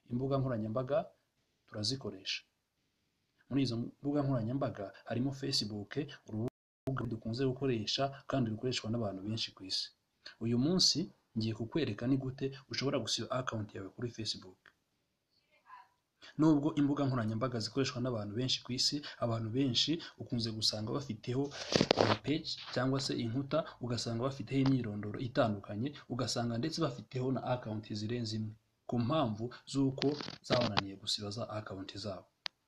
imbuga nkoranyambaga turazikoresha. Muri izo mbuga nkoranyambaga harimo Facebook, urubuga dukunze gukoresha kandi rukoreshwa n'abantu benshi ku isi. Uyu munsi ngiye kukwereka ni gute ushobora gusiba account yawe kuri Facebook. Nubwo imbuga nkoranyambaga zikoreshwa n'abantu benshi ku isi, abantu benshi ukunze gusanga bafiteho page cyangwa se inkuta, ugasanga bafiteho imyirondoro itandukanye, ugasanga ndetse bafiteho na account zirenze imwe, ku mpamvu z'uko zabananiye gusiba za account zabo.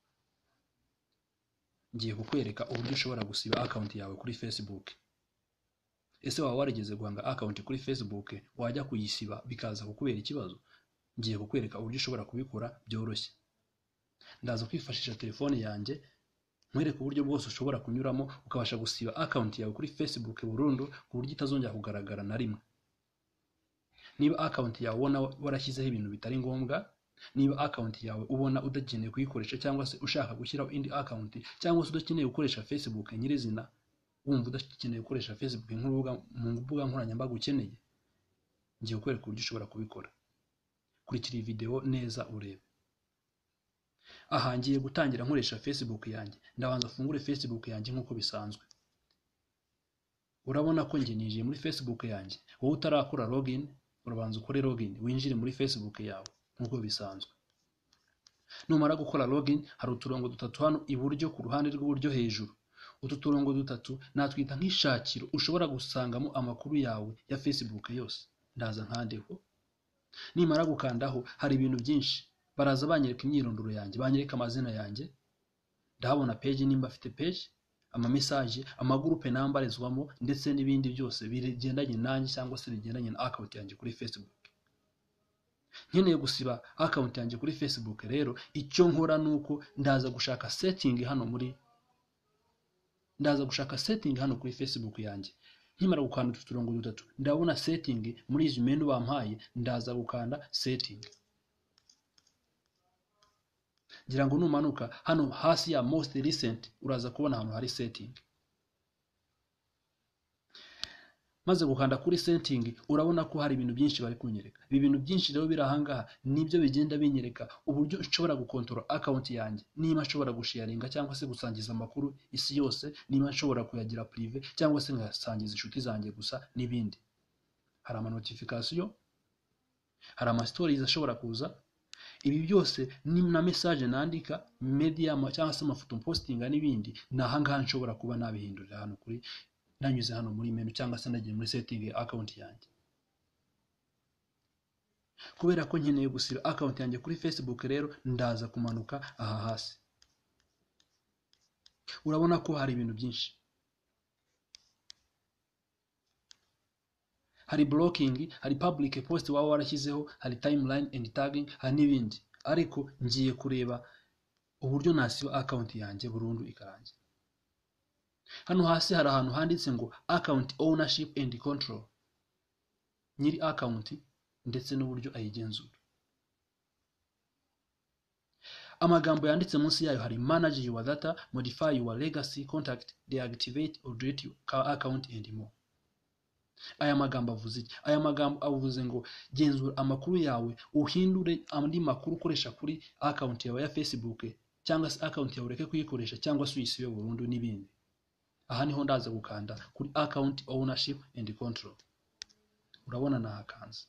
Ngiye kukwereka uburyo ushobora gusiba account yawe kuri Facebook. Ese waba warigeze guhanga account kuri Facebook wajya kuyisiba bikaza kukubera ikibazo? Ngiye kukwereka uburyo ushobora kubikora byoroshye. Ndaza kwifashisha telefone yanjye nkwereka uburyo bwose ushobora kunyuramo ukabasha gusiba account yawe kuri Facebook burundu ku buryo itazongera kugaragara na rimwe. Niba account yawe ubona warashyizeho ibintu bitari ngombwa, niba account yawe ubona udakeneye kuyikoresha cyangwa se ushaka gushyiraho indi account, cyangwa se udakeneye gukoresha Facebook nyirizina, wumva udakeneye gukoresha Facebook nk'urubuga mu mbuga nkoranyambaga ukeneye, ngiye kukwereka uburyo ushobora kubikora. Kurikira iyi video neza urebe. Aha ngiye gutangira nkoresha Facebook yanjye. Ndabanza mfungure Facebook yanjye nk'uko bisanzwe. Urabona ko ngiye ninjiye muri Facebook yanjye. Wowe utarakora login, urabanza ukore login, winjire muri Facebook yawe nk'uko bisanzwe. Numara gukora login, hari uturongo dutatu hano iburyo ku ruhande rw'iburyo hejuru. Utu turongo dutatu natwita nk'ishakiro ushobora gusangamo amakuru yawe ya Facebook yose. Ndaza nkandeho. Nimara gukandaho hari ibintu byinshi. Baraza banyereka imyirondoro yanjye, banyereka amazina yanjye, ndahabona page nimba afite page, ama message, amagroupe nambarizwamo ndetse n'ibindi byose bigendanye nanjye cyangwa se bigendanye na account yanjye kuri Facebook. Nkeneye gusiba account yanjye kuri Facebook rero, icyo nkora nuko ndaza gushaka setting hano kuri Facebook yanjye. Nkimara gukanda uturongo dutatu, ndabona setting muri izi menu bampaye, ndaza gukanda setting. Ngira ngo numanuka hano hasi ya most recent uraza kubona hano hari setting. Maze gukanda kuri setting urabona ko hari ibintu byinshi bari kunyereka. Ibi bintu byinshi rero biri ahangaha nibyo bigenda binyereka uburyo nshobora gukontrola account yanjye, niba nshobora gusharinga cyangwa se gusangiza amakuru isi yose, niba nshobora kuyagira prive cyangwa se ngasangiza inshuti zanjye gusa n'ibindi. Hari ama notification, hari ama stories ashobora kuza. Ibi byose ni na message nandika, media cyangwa se amafoto postinga n'ibindi, nahangaha nshobora kuba nabihindurira hano kuri nanyuze hano muri menu cyangwa se nagiye muri setting account yanjye. Kubera ko nkeneye gusiba account yanjye kuri Facebook rero, ndaza kumanuka aha hasi. Urabona ko hari ibintu byinshi. Hari blocking, hari public post waba warashyizeho, hari timeline and tagging, hari n'ibindi. Ariko ngiye kureba uburyo nasiba account yanjye burundu ikarangira. Hano hasi hari ahantu handitse ngo account ownership and control. Nyiri account ndetse n'uburyo ayigenzura. Amagambo yanditse munsi yayo hari manage your data, modify your legacy, contact, deactivate or delete your account and more. Aya magambo avuze iki? Aya magambo avuze ngo genzura amakuru yawe, uhindure andi makuru ukoresha kuri account yawe ya Facebook, cyangwa se account yawe ureke kuyikoresha cyangwa se uyisibe burundu n'ibindi. Aha niho ndaza gukanda kuri account ownership and control. Urabona nahakanze.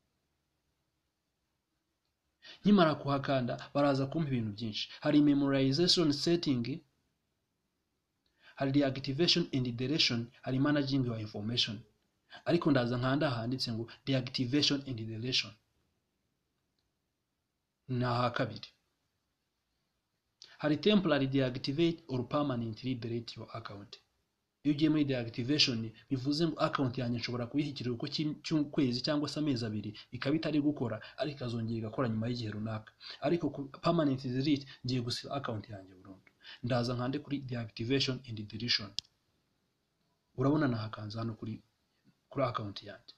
Nkimara kuhakanda baraza kumpa ibintu byinshi. Hari memorization setting, hari deactivation and deletion, hari managing your information. Ariko ndaza nkanda handitse ngo deactivation and deletion. Na kabiri. Hari temporary deactivate or permanently delete your account. Iyo ugiye muri deactivation bivuze ngo account yanjye nshobora kuyihikira uko cy'ukwezi cyangwa se amezi abiri ikaba itari gukora, ariko azongera igakora nyuma y'igihe runaka. Ariko permanent delete ngiye gusiba account yanjye burundu. Ndaza nkande kuri deactivation and deletion. Urabona nahakanze hano kuri account yanjye.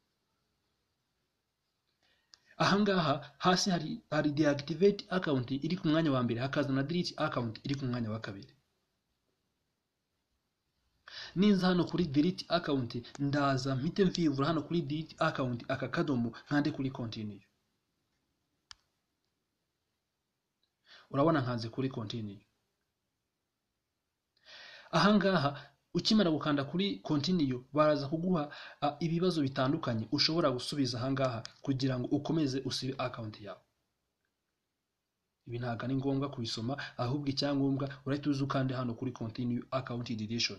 Ahangaha hasi hari deactivate account iri ku mwanya wa mbere, hakaza na delete account iri ku mwanya wa kabiri. Ninza hano kuri delete account, ndaza mpite mvivura hano kuri delete account aka kadomo nkande kuri continue. urabona nkanze kuri continue. Ahangaha ukimara gukanda kuri continue baraza kuguha ibibazo bitandukanye ushobora gusubiza ahangaha kugira ngo ukomeze usibe account yawe. Ibi ntabwo ari ngombwa kubisoma, ahubwo icyangombwa urahita uza ukande hano kuri continue account deletion.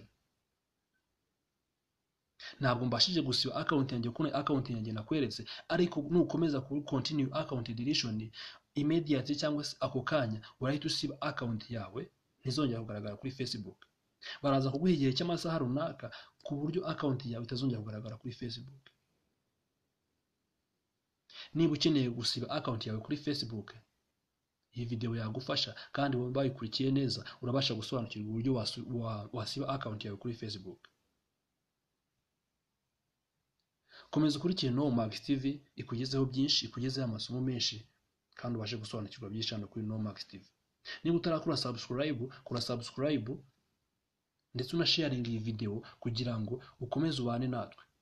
Ntabwo mbashije gusiba account yanjye kuko account yanjye nakweretse, ariko nukomeza kuri continue account deletion immediately cyangwa se ako kanya urahita usiba account yawe ntizongera kugaragara kuri Facebook. Baraza kuguha igihe cy'amasaha runaka ku buryo account yawe itazongera kugaragara kuri Facebook. Niba ukeneye gusiba account yawe kuri Facebook, iyi video yagufasha kandi wowe bayikurikiye neza urabasha gusobanukirwa uburyo wasiba account yawe kuri Facebook. Komeza ukurikire Nomax TV ikugezeho byinshi, ikugezeho amasomo menshi kandi ubashe gusobanukirwa byinshi hano kuri Nomax TV. Niba utarakora subscribe, kora subscribe ndetse unasharing iyi video kugira ngo ukomeze ubane natwe.